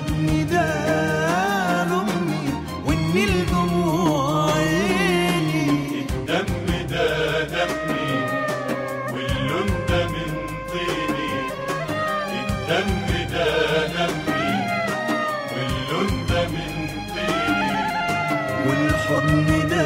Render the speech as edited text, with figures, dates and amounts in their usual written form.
والحضن ده ضمي والنيل دموع عيني. الدم ده دمي واللون ده من طيني. الدم ده دمي واللون ده من طيني. والحضن ده